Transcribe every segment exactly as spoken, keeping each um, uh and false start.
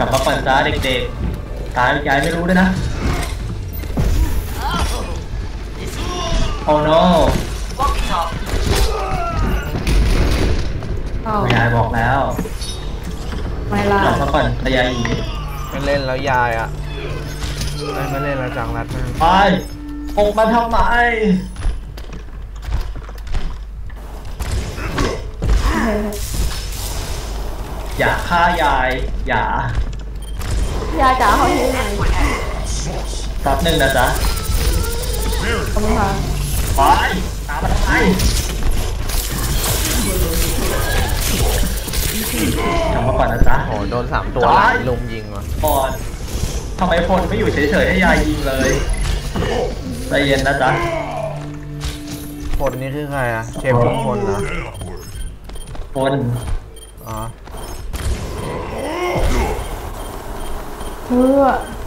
ลับมาก่อนจ้าเด็กๆตายยายไม่รู้ด้วยนะโอ้โนยายบอกแล้วไม่ล่ะกลับมาก่อนแต่ยายอยู่ไม่เล่นแล้วยายอ่ะไม่ไม่เล่นแล้วจังรัดมากไปออกมาทำไมอย่าฆ่ายายอย่ายายจ๋าเขาอยู่ไหนแป๊บนึงนะจ๊ะขอบคุณค่ะไปตามมาทำไมกลับมาก่อนนะจ๊ะโอ้โดนสามตัวลุมยิงว่ะก่อนทำไมพลไม่อยู่เฉยๆให้ยายยิงเลยใจเย็นนะจ๊ะพลนี่คือใครอะเชฟพลเหรอพลอ๋อเพื่อ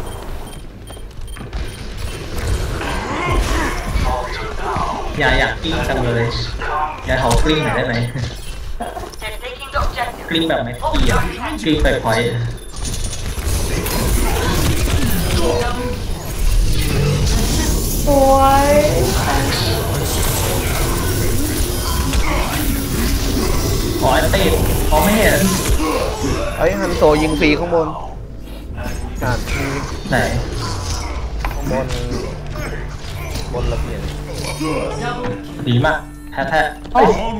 อย่าอยากกิ้งจังเลยอย่าเขากลิ้งหน่อยได้ไหมกลิ้งแบบไม่เกี่ยวกลิ้งไปพอยสวยขอติดขอไม่เห็นไอ้ฮันโซยิงฟรีข้างบนการที่ไหนข้างบนบนระเบียงดีมากแท้แท้โอ้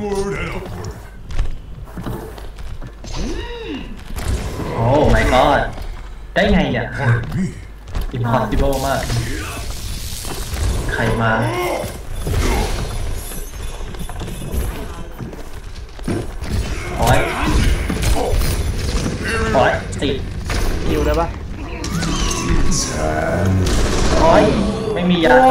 my god ได้ไงเนี่ย impossible มากใครมาโอ้ยโอ้ยติดฮิวได้ปะโอ้ยไม่มียา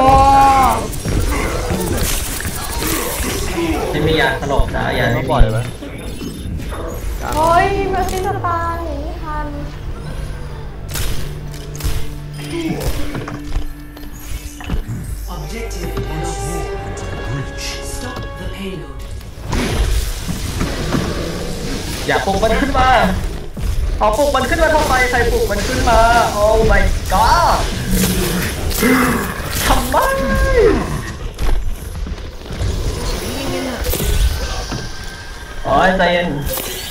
ไม่มียาสลบนะยาไม่ปล่อยเลยโอ้ยมาซิสตาร์หนีไม่ทันอย่าปลุกมันขึ้นมาขอปลุกมันขึ้นมาทำไมใครปลุกมันขึ้นมาโอ้ my god ทำไมโอ้ยใจเย็น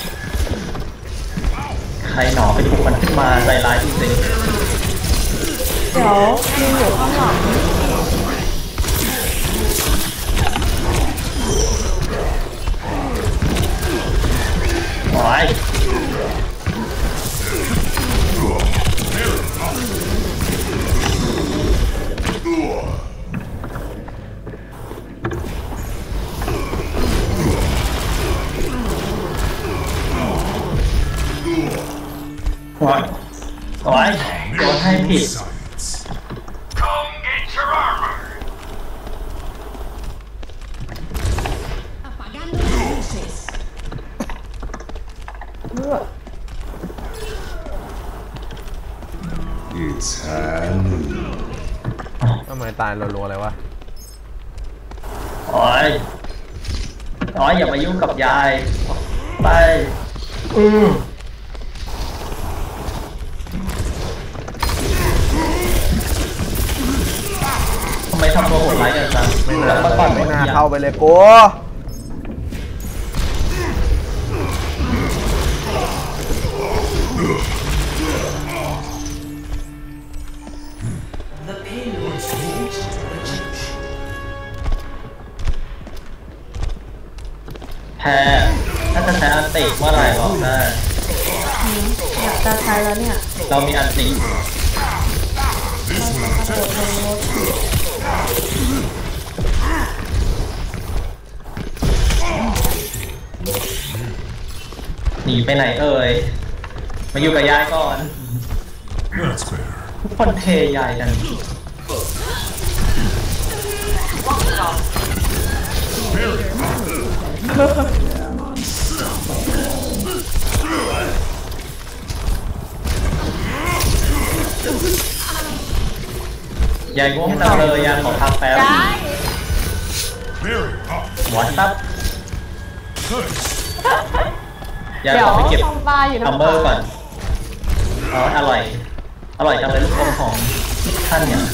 ใครหนอไปปลุกมันขึ้นมาใจร้ายจริงๆเดี๋ยวยืนอยู่ข้างหลังโอ้ยโอ้ยโอ้ยโดนให้ผิดทำไมตายรัวๆเลยวะโอ้ยโอ้ยอย่ามายุ่งกับยายไปอือทำไมทำตัวโหดร้ายกันจังไม่น่าไม่น่าเข้าไปเลยโก้แพ้ถ้าจะใช้อันติเมื่อไหร่บอกได้อยากจะใช้แล้วเนี่ยเรามีอันติหนีไปไหนเอ่ยมาอยู่กับยายก่อนทุกคนเทยายกันยายง่วงจังเลยยายขอพักแป๊บวัดซับยายขอไปเก็บอัมเบอร์ก่อนอ๋ออร่อยอร่อยจังเลยลูกอมของท่านเนี่ย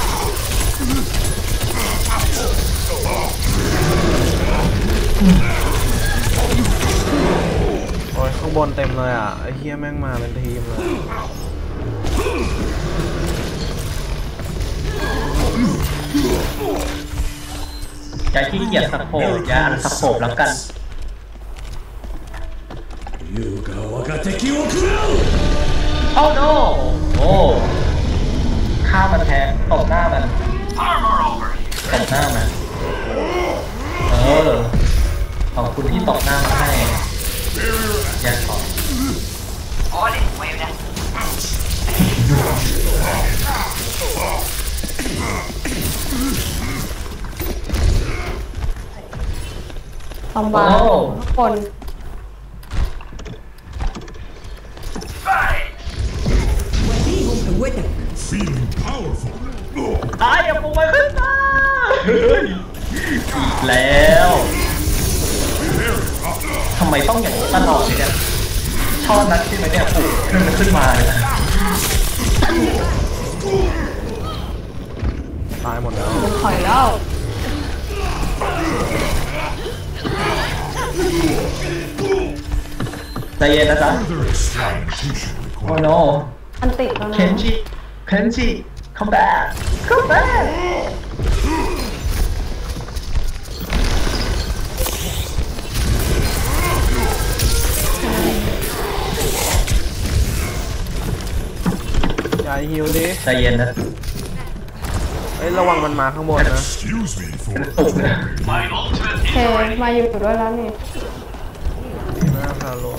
โอ้ยข้างบนเต็มเลยอ่ะไอ้เฮียแม่งมาเป็นทีมเลยอย่าขี้เกียจสโคปอย่าอันสโคปแล้วกันโอ้โนโอ้ฆ่ามันแทงตบหน้ามันตบหน้ามันเออขอบคุณที่ตบหน้ามาให้แย่ขอทำบ้าทุกคนตายอย่าปูมาขึ้นมาอีกแล้วทำไมต้องอย่างนี้ตลอดเลยเนี่ยชอบนักที่ไหมเนี่ยปูขึ้นมาขึ้นมาเลยตายหมดแล้วถอยแล้วใจเย็นนะจ๊ะโอ้โนอันติดแล้วนะเคนจิเคนจิ come back come back อย่าฮิวดิใจเย็นนะเอ้ยระวังมันมาข้างบนนะตกนะเคมาอยู่ด้วยแล้วนี่น่าคาโล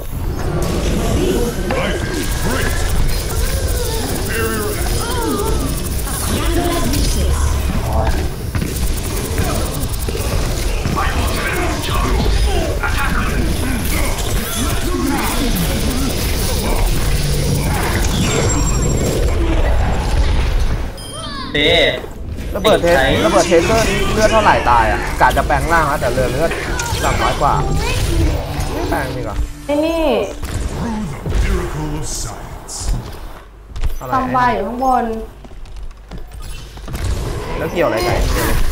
เต้ระเบิดเทสระเบิดเทสเซอร์นี้เลือดเท่าไหร่ตายอ่ะกะจะแปลงร่างนะแต่เลือดเลือดสามร้อยกว่าไม่แปลงดีกว่าไอ้นี่ทำใบอยู่ข้างบนแล้วเกี่ยวอะไรกัน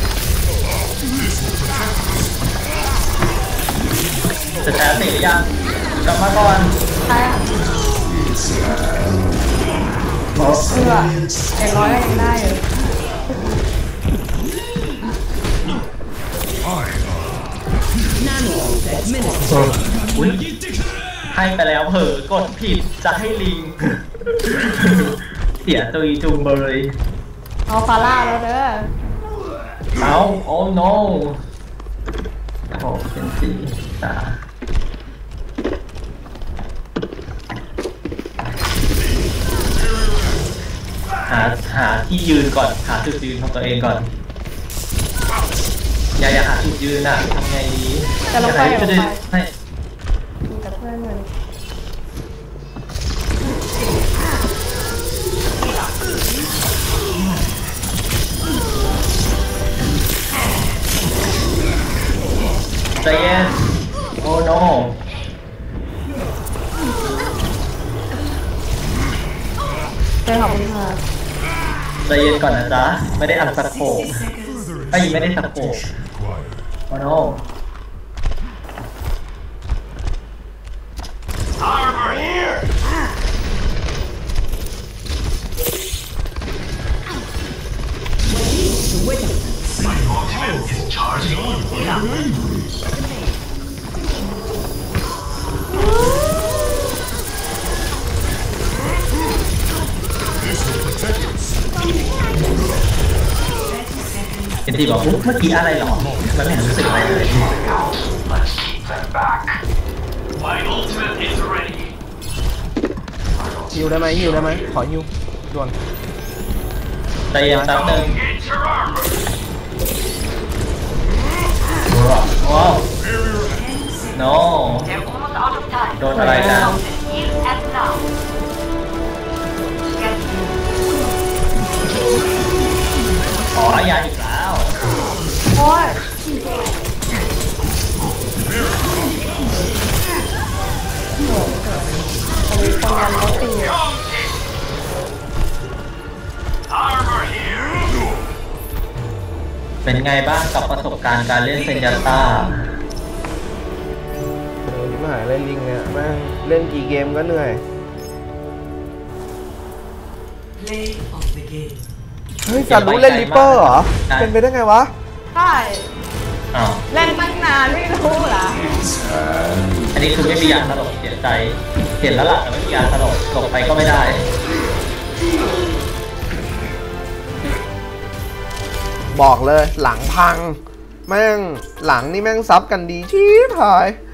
จะแพ้ติดยังกลับมาก่อนใช่เพื่อเอ็นร้อยยังได้อยู่อุ้ยให้ไปแล้วเผลอกดผิดจะให้ลิงเสียตุยจุงเบยเอาฟาร่าแล้วเด้อเอาโอ้โนโอ้เป็นสีตาหาหาที่ยืนก่อนหาจุดยืนของตัวเองก่อนอย่าอย่าหาจุดยืนน่ะทำไงดีจะลงไปลงไปให้กับเพื่อนมันใจเย็นโอ้โนใจขอบคุณค่ะใจเย็นก่อนนะจ๊ะไม่ได้อันสโคปไม่ไม่ได้สโคปโอ้โนเอ็นดีบอกเมื่อกี้อะไรหรอมันไม่เห็นรู้สึกอะไรเลยฮิวได้ไหมฮิวได้ไหมขอฮิวด่วนใจเย็นแป๊บนึงว้าว no โดนอะไรกันอ๋อยาอีกแล้วโอ้ยมีคนยันรถตีเป็นไงบ้างกับประสบการณ์การเล่นเซนยาต้าเออที่มาหาเล่นลิงเนี่ยแม่งเล่นกี่เกมก็เหนื่อยเฮ้ยการรู้เล่นลิปเปอร์เหรอเป็นไปได้ไงวะใช่เล่นตั้งนานไม่รู้เหรออันนี้คือไม่มียาสลบเสียใจเห็นแล้วล่ะแต่ไม่มียาสลบหลบไปก็ไม่ได้บอกเลยหลังพังแม่งหลังนี่แม่งซับกันดีชิบหาย